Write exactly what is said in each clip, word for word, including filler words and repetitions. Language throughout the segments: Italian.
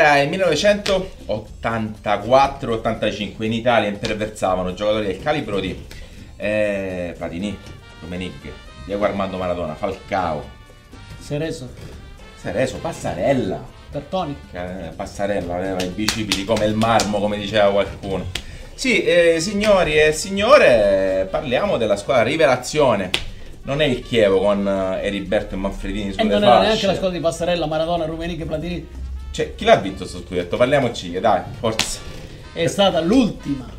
Era il millenovecentottantaquattro ottantacinque, in Italia imperversavano giocatori del calibro di eh, Platini, Rummenigge, Diego Armando Maradona, Falcao, Cerezo, Cerezo, Passarella. Bertoni. Eh, Passarella aveva i bicipiti come il marmo, come diceva qualcuno. Sì, eh, signori e signore, parliamo della squadra rivelazione. Non è il Chievo con eh, Heriberto e Manfredini sulle E non fasce. era neanche la squadra di Passarella, Maradona, Rummenigge, Platini. Cioè, chi l'ha vinto sto scudetto? Parliamoci, dai, forza. È stata l'ultima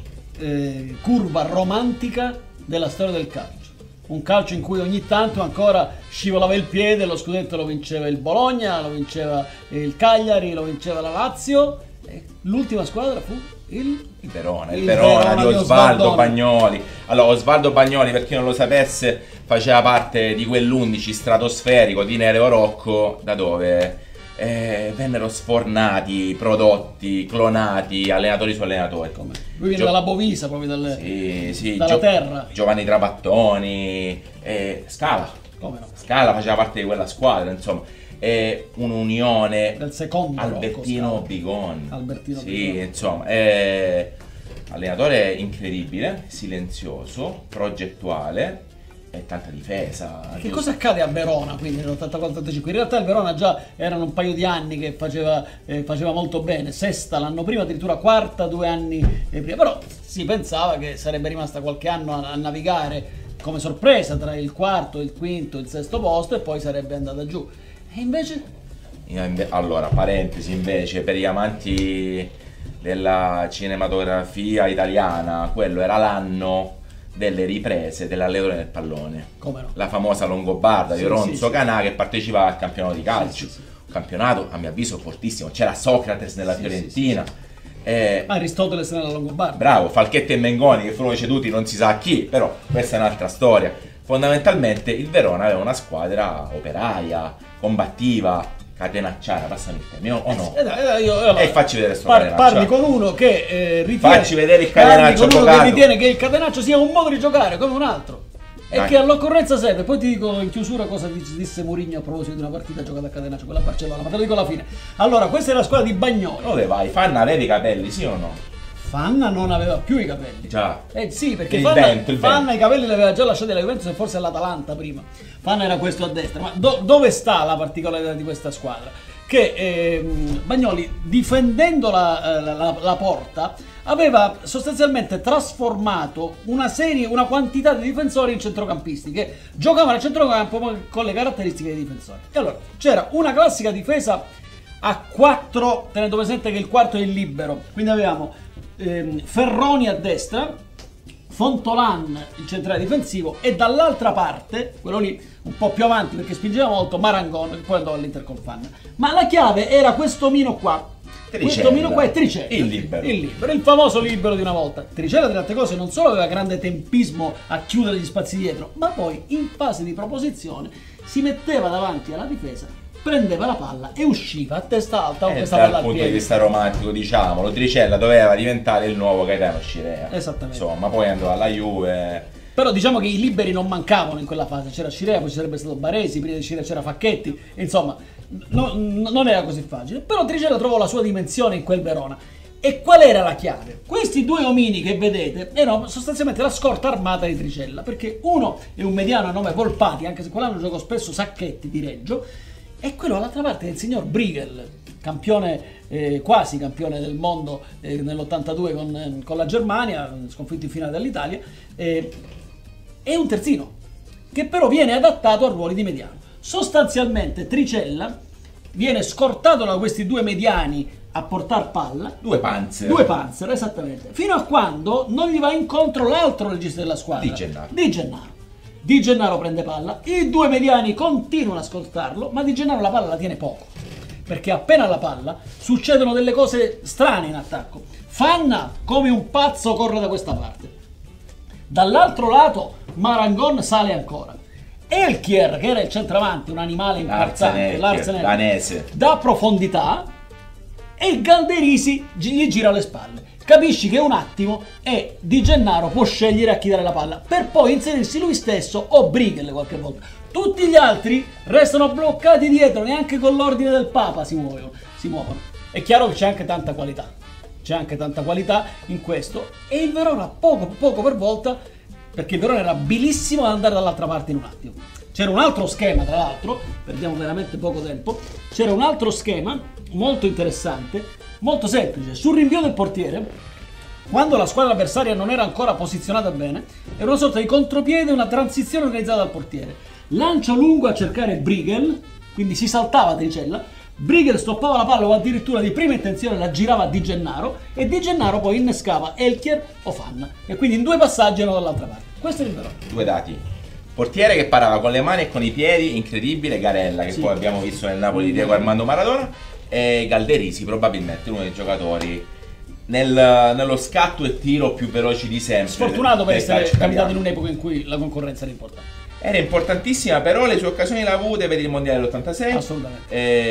eh, curva romantica della storia del calcio. Un calcio in cui ogni tanto ancora scivolava il piede, lo scudetto lo vinceva il Bologna, lo vinceva il Cagliari, lo vinceva la Lazio. E l'ultima squadra fu il, Il Verona, il, il Verona, Verona di di Osvaldo Osvaldoni. Bagnoli. Allora, Osvaldo Bagnoli, per chi non lo sapesse, faceva parte di quell'undici stratosferico di Nereo Rocco, da dove eh, vennero sfornati, prodotti, clonati, allenatori su allenatori. Come? Lui viene Gio- dalla Bovisa, proprio dalle, Sì, sì, dalla Gio- terra. Giovanni Trapattoni, eh, Scala. Come no? Scala faceva parte di quella squadra, insomma. È un'unione. Del secondo Albertino Rocco Scala. Bigon. Albertino sì, Bigon. insomma, è allenatore incredibile, silenzioso, progettuale e tanta difesa. Che cosa accade a Verona quindi nell'ottantaquattro ottantacinque? In realtà il Verona già erano un paio di anni che faceva, eh, faceva molto bene, sesta l'anno prima, addirittura quarta due anni eh, prima, però si pensava che sarebbe rimasta qualche anno a, a navigare come sorpresa tra il quarto, il quinto, il sesto posto e poi sarebbe andata giù. E invece? Allora, parentesi invece, per gli amanti della cinematografia italiana, quello era l'anno delle riprese dell'allenatore del pallone. Come no? La famosa Longobarda di Sì, Ronzo sì, sì. Canà che partecipava al campionato di calcio. Sì, sì, sì. Un campionato, a mio avviso, fortissimo. C'era Socrates nella Sì, Fiorentina. sì, sì, Eh, Aristotele se nella Longobarda. bravo, Falchetti e Mengoni che furono ceduti non si sa a chi, però questa è un'altra storia. Fondamentalmente il Verona aveva una squadra operaia, combattiva, catenacciara, passami il termine, o no? Eh, dai, io- io- E facci vedere sto par- catenaccio. Parli con uno che eh, ritiene, Facci vedere il parli catenaccio con uno giocato. che ritiene che il catenaccio sia un modo di giocare come un altro e Dai. che all'occorrenza serve. Poi ti dico in chiusura cosa dice- disse Mourinho a proposito di una partita giocata a catenaccio, quella a Barcellona, ma te lo dico alla fine. Allora, questa è la squadra di Bagnoli. Dove vai? Fanna aveva i capelli, sì o no? Fanna non aveva più i capelli. Già. Eh sì, perché Il Fanna, vento, il Fanna vento. i capelli li aveva già lasciati alla Juventus e forse all'Atalanta prima. Fanna era questo a destra. Ma do- dove sta la particolarità di questa squadra? Che ehm, Bagnoli, difendendo la, eh, la- la- la porta, aveva sostanzialmente trasformato una serie, una quantità di difensori in centrocampisti che giocavano a centrocampo ma con le caratteristiche dei difensori. E allora c'era una classica difesa a quattro, tenendo presente che il quarto è il libero, quindi avevamo ehm, Ferroni a destra, Fontolan il centrale difensivo e dall'altra parte, quello lì un po' più avanti perché spingeva molto, Marangon che poi andò all'Inter con Fanna. Ma la chiave era questo Mino qua. Tricella. Questo Mino qua è Tricella. Il libero. Il libero, il famoso libero di una volta. Tricella tra le altre cose non solo aveva grande tempismo a chiudere gli spazi dietro, ma poi in fase di proposizione si metteva davanti alla difesa, prendeva la palla e usciva a testa alta con E questa dal palla al punto di piede. vista romantico, diciamolo, Tricella doveva diventare il nuovo Gaetano Scirea. Esattamente. Insomma, poi andò alla Juve. Però diciamo che i liberi non mancavano in quella fase, c'era Scirea, poi ci sarebbe stato Baresi, prima di Scirea c'era Facchetti, insomma no- non era così facile. Però Tricella trovò la sua dimensione in quel Verona. E qual era la chiave? Questi due omini che vedete erano sostanzialmente la scorta armata di Tricella, perché uno è un mediano a nome Volpati, anche se quell'anno giocò spesso Sacchetti di Reggio, e quello all'altra parte è il signor Briegel, campione, eh, quasi campione del mondo eh, nell'ottantadue con, eh, con la Germania, sconfitto in finale dall'Italia, eh, è un terzino, che però viene adattato a ruoli di mediano. Sostanzialmente Tricella viene scortato da questi due mediani a portar palla, Due panze. due panzer, esattamente, fino a quando non gli va incontro l'altro regista della squadra, Di Gennaro. Di Gennaro. Di Gennaro prende palla, i due mediani continuano a scortarlo, ma Di Gennaro la palla la tiene poco, perché appena la palla succedono delle cose strane in attacco. Fanna come un pazzo corre da questa parte, dall'altro lato Marangon sale ancora, Elchier, che era il centravanti, un animale impazzante, Larsen, danese. dà profondità e Galderisi gi- gli gira le spalle. Capisci che un attimo e Di Gennaro può scegliere a chi dare la palla per poi inserirsi lui stesso o Briegel qualche volta. Tutti gli altri restano bloccati dietro, neanche con l'ordine del Papa si muovono. Si muovono. È chiaro che c'è anche tanta qualità. C'è anche tanta qualità in questo. E il Verona, poco, poco per volta, perché il Verona era abilissimo ad andare dall'altra parte in un attimo. C'era un altro schema, tra l'altro, perdiamo veramente poco tempo. C'era un altro schema molto interessante, molto semplice. Sul rinvio del portiere, quando la squadra avversaria non era ancora posizionata bene, era una sorta di contropiede, una transizione organizzata dal portiere. Lancio lungo a cercare Brigel, quindi si saltava Tricella, Brigel stoppava la palla o addirittura di prima intenzione la girava a Di Gennaro e Di Gennaro poi innescava Elchier o Fanna e quindi in due passaggi erano dall'altra parte. Questo è il Verona. Due dati. Portiere che parava con le mani e con i piedi, incredibile, Garella che sì. Poi abbiamo visto nel Napoli di Diego Armando Maradona, e Galderisi probabilmente uno dei giocatori Nel, nello scatto e tiro più veloci di sempre. Sfortunato per essere capitato in un'epoca in cui la concorrenza era importante. Era importantissima, però le sue occasioni le ha avute per il mondiale dell'ottantasei. Assolutamente.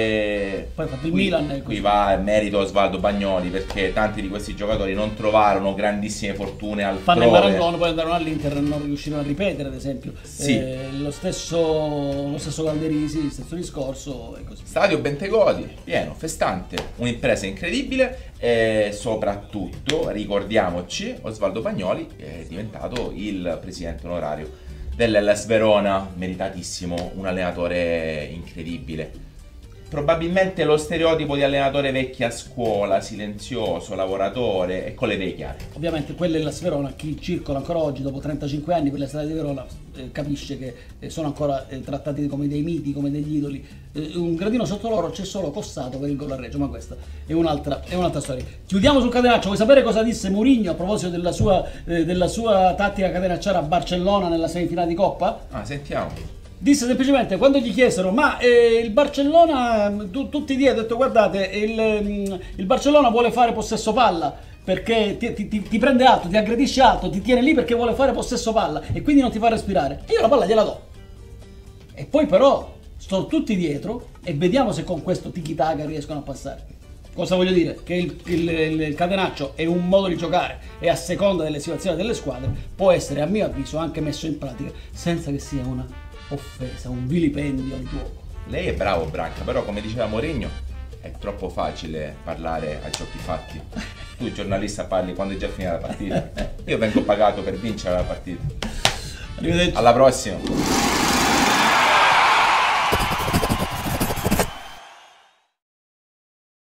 E poi ha fatto il Milan. Qui va il merito a Osvaldo Bagnoli, perché tanti di questi giocatori non trovarono grandissime fortune altrove. Fanno il Maradona, poi andarono all'Inter e non riuscirono a ripetere, ad esempio. Sì. Eh, lo stesso lo stesso Galderisi, il stesso discorso e così. Stadio Bentegodi, pieno, festante, un'impresa incredibile e soprattutto, ricordiamoci, Osvaldo Bagnoli è diventato il presidente onorario dell'Hellas Verona, meritatissimo, un allenatore incredibile. Probabilmente lo stereotipo di allenatore vecchia scuola, silenzioso, lavoratore e con le idee chiare. Ovviamente quello è la Verona, chi circola ancora oggi dopo trentacinque anni per le strade di Verona eh, capisce che eh, sono ancora eh, trattati come dei miti, come degli idoli. Eh, un gradino sotto loro c'è solo Cossato per il gol a Reggio, ma questa è un'altra, è un'altra storia. Chiudiamo sul catenaccio. Vuoi sapere cosa disse Mourinho a proposito della sua, eh, della sua tattica catenacciara a Barcellona nella semifinale di Coppa? Ah, sentiamo. Disse semplicemente, quando gli chiesero ma eh, il Barcellona, tu, tutti dietro, ha detto guardate il, il Barcellona vuole fare possesso palla perché ti, ti, ti prende alto, ti aggredisce alto, ti tiene lì perché vuole fare possesso palla e quindi non ti fa respirare e io la palla gliela do e poi però sto tutti dietro e vediamo se con questo tiki-taka riescono a passare. Cosa voglio dire? Che il, il, il catenaccio è un modo di giocare e a seconda delle situazioni delle squadre può essere a mio avviso anche messo in pratica senza che sia una offesa, un vilipendio al gioco. Lei è bravo Branca, però come diceva Mourinho è troppo facile parlare a giochi fatti. Tu giornalista parli quando è già finita la partita. Io vengo pagato per vincere la partita. Arrivederci. Alla prossima.